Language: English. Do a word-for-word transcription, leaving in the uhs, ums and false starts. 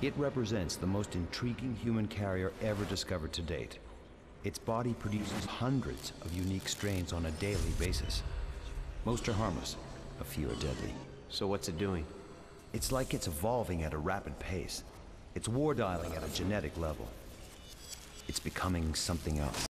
It represents the most intriguing human carrier ever discovered to date. Its body produces hundreds of unique strains on a daily basis. Most are harmless, a few are deadly. So what's it doing? It's like it's evolving at a rapid pace. It's war dialing at a genetic level. It's becoming something else.